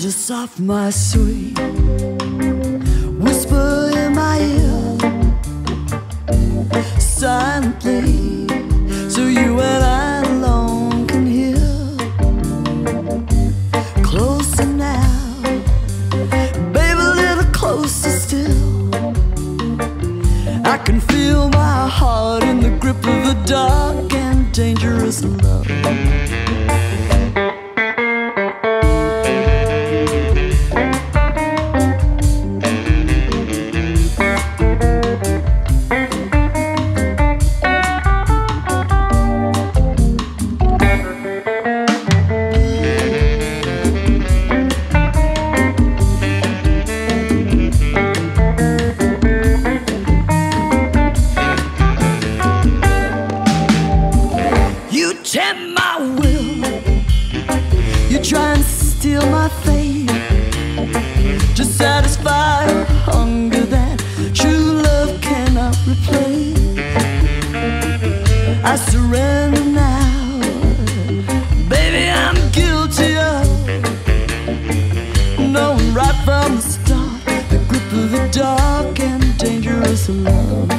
just soft, my sweet, whisper in my ear silently, so you and I alone can hear. Closer now, baby, a little closer still. I can feel my heart in the grip of a dark and dangerous love. Tempt my will, you try and steal my faith, to satisfy a hunger that true love cannot replace. I surrender now, baby, I'm guilty of knowing right from the start the grip of the dark and dangerous love.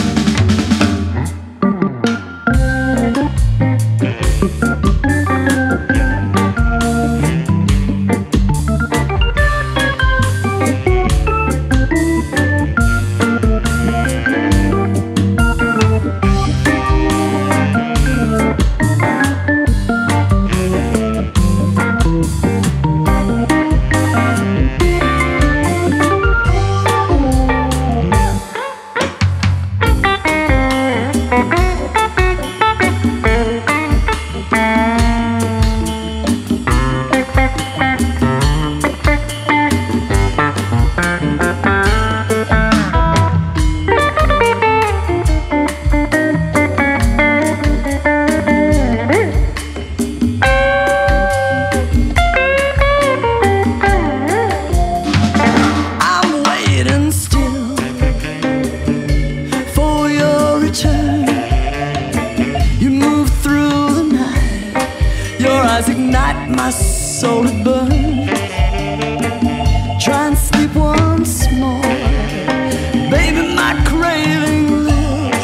Ignite my soul to burn. Try and sleep once more, baby, my craving lives.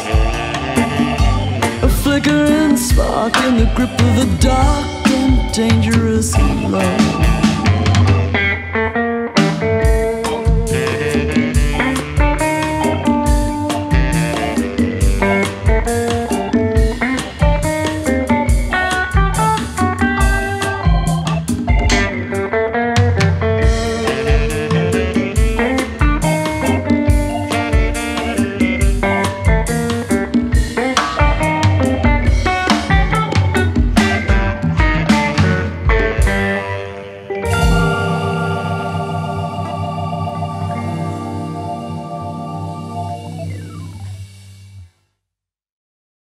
A flickering spark in the grip of the dark and dangerous love.